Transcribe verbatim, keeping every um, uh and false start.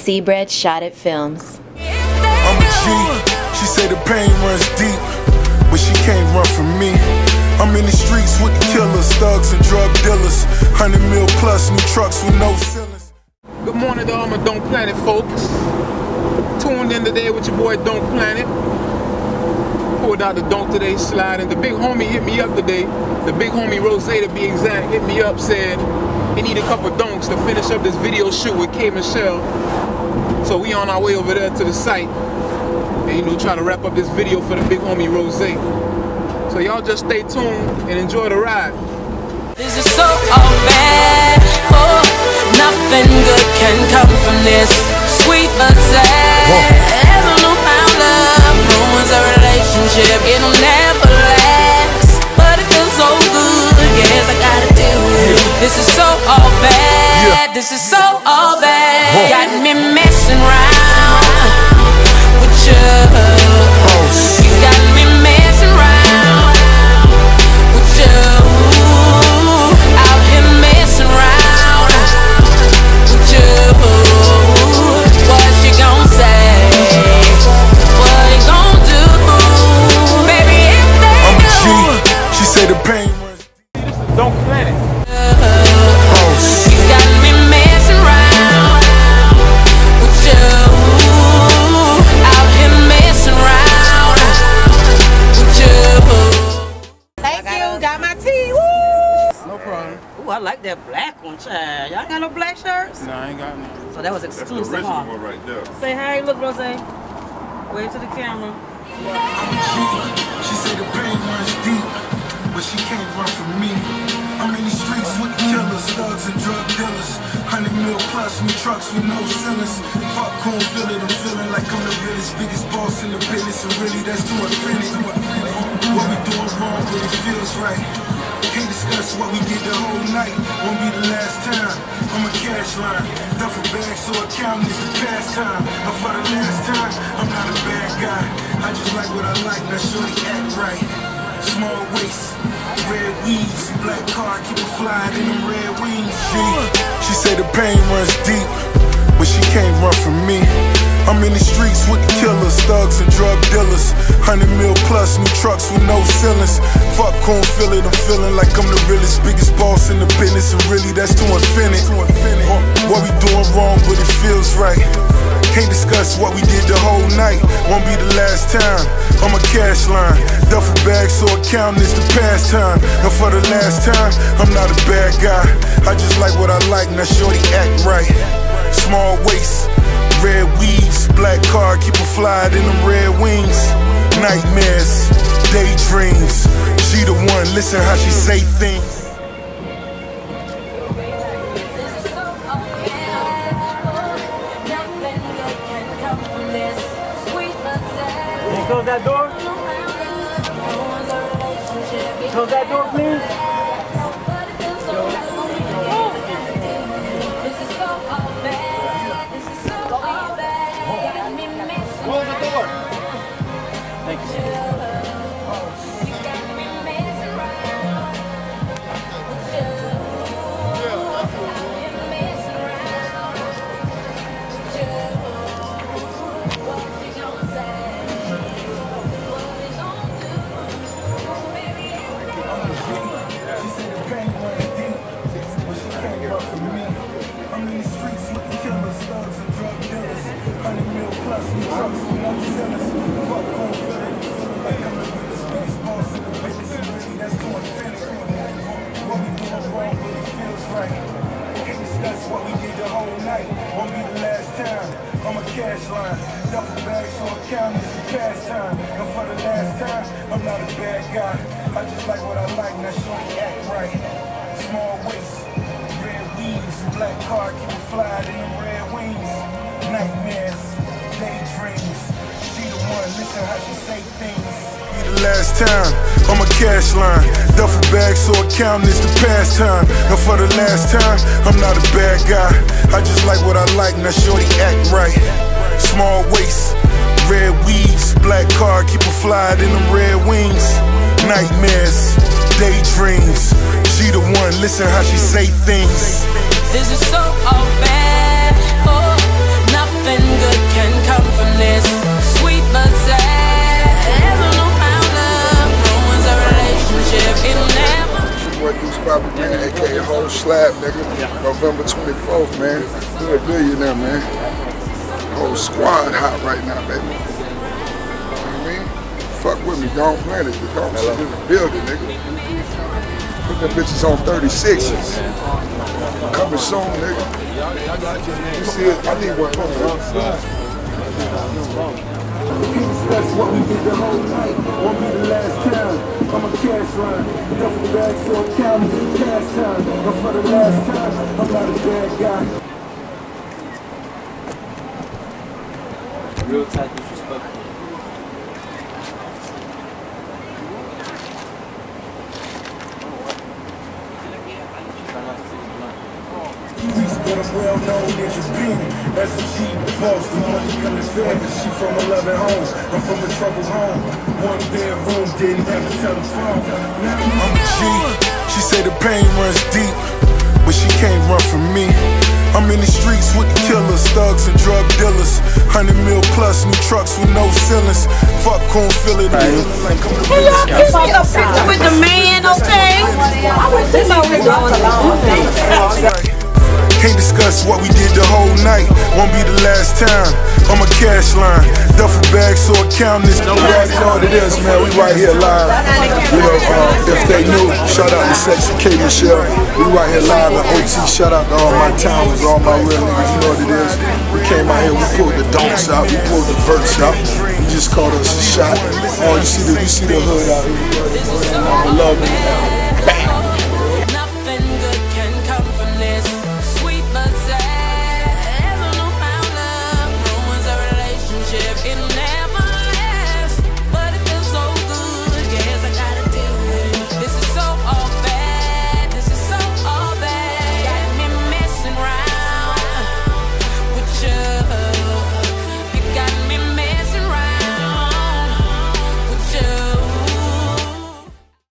Seabread Shot It Films. I'm a G. She say the pain runs deep, but she can't run from me. I'm in the streets with the killers, thugs and drug dealers. Hundred mil plus, new trucks with no ceilings. Good morning to all my Donk Planet folks. Tuned in today with your boy Donk Planet. Pulled out the Donk today, sliding. The big homie hit me up today. The big homie Rose, to be exact, hit me up, said he need a couple donks to finish up this video shoot with K Michelle. So we on our way over there to the site, and you know, try to wrap up this video for the big homie Rose. So y'all just stay tuned and enjoy the ride. This is so all bad. Oh, nothing good can come from this. Sweet but sad. Heaven no found love ruins a relationship. It'll never last, but it feels so good. Yes, I gotta deal with it. This is so all bad. Yeah. This is so all bad. Whoa. Got me messing around with you. Oh. You got me messing around with you. Out here messing around with you. What you gon' say? What you gon' do? Baby, if they I'm a G. do. She say the pain runs deep. This is Donk Planet. You got me messing around with you. Out here messing around with you. Thank you, got my tea, woo! No problem. Ooh, I like that black one, child. Y'all got no black shirts? Nah, I ain't got none. So that was That's the exclusive, original huh? one right there. Say hey, look, Rose. Wave to the camera. I'm a G. She say the pain runs deep, but she can't run from me. I'm in the streets with the killers, thugs and drug dealers. Hundred mil plus, new trucks with no ceilings. Fuck cool, feel it, I'm feeling like I'm the realest, biggest boss in the business, and really that's too infinite. What we doing wrong, but it feels right. Can't discuss what we did the whole night. Won't be the last time. I'm a cash line, duffel bag, so accounting is the pastime. And for the last time, I'm not a bad guy. I just like what I like, now shorty act right. Small waist, red weeds, black car, keep it flying in them red wings. She, she say the pain runs deep, but she can't run from me. I'm in the streets with the killers, thugs and drug dealers. Hundred mil plus, new trucks with no ceilings. Fuck cool, feel it, I'm feeling like I'm the realest, biggest boss in the business, and really that's too infinite. What we doing wrong, but it feels right. Can't discuss what we did the whole night. Won't be the last time. I'm a cash line, duffel bag, so accounting is the pastime. And for the last time, I'm not a bad guy. I just like what I like, now shorty act right. Small waist, red weeds, black car, keep it fly in them red wings. Nightmares, daydreams. She the one, listen how she say things. Close that door. Close that door, please. Close the door. Thank you. What we did the whole night won't be the last time. I'm a cash line, duffel bag, so accounting is the pastime. And for the last time, I'm not a bad guy. I just like what I like, now shorty act right. Small waist, red weeds, black car, keep it fly in them red wings. Nightmares, daydreams. She the one, listen how she say things. The last time, I'm a cash line, duffel bag, so accounting is the pastime. And for the last time, I'm not a bad guy. I just like what I like, now shorty act right. Small waist, red weeds, black car, keep it fly in them red wings. Nightmares, daydreams. She the one, listen how she say things. This is so all bad. Oh, nothing. slab, nigga. November twenty-fourth, man. You're a billionaire, man. Whole squad hot right now, baby. You know what I mean? Fuck with me, Donk Planet. The Donk shit in the building, nigga. Put them bitches on thirty-sixes. Coming soon, nigga. You see it? I need one from the outside. That's what we did the whole night. Won't be the last time. I'm a cash line. Duffel bag for a county. Cash time. But for the last time, I'm not a bad guy. Real tight disrespectful. But I'm well known in Japan. That's a G, boss, the money coming fast. She from eleven home, I'm from a troubled home. One bedroom, didn't have to tell the phone. I'm a G, she say the pain runs deep, but she can't run from me. I'm in the streets with the killers, thugs and drug dealers. Hundred mil plus, new trucks with no ceilings. Fuck won't feel it. Like I'm the Can y'all keep up a picture with the man, okay? I wish this always going along. Can't discuss what we did the whole night. Won't be the last time. I'm a cash line. Duffel bag, so account this. You already know what it is, man. We right here live. You know, uh, if they knew, shout out to Sexy K Michelle. We right here live at O T. Shout out to all my towns, all my real niggas. You know what it is. We came out here, we pulled the donks out, we pulled the verts out. You just called us a shot. Oh, you see the you see the hood out here. I love it.